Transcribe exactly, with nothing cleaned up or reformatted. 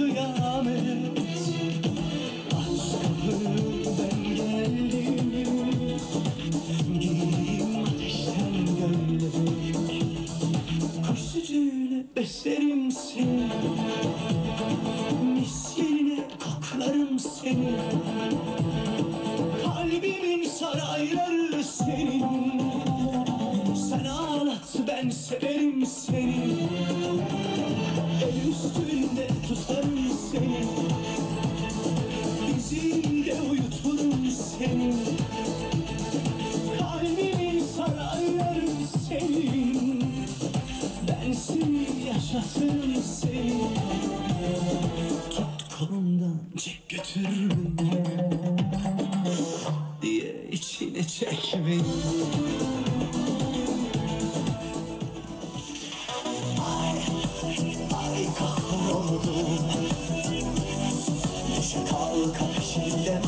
kıyamet. Aç kapıyı ben geldim, giyeyim ateşten gömlek. Kuş sütüyle beslerim seni, mis yerine koklarım seni. Kalbimin sarayları senin, sen ağlat ben severim seni. El üstünde tutarım seni, dizimde uyuturum seni. Kalbimin sarayları senin, ben seni yaşatırım seni. Tut kolumdan çek götür beni, diye içine çek beni. Ay, ay kahroldum, düşe kalka peşinden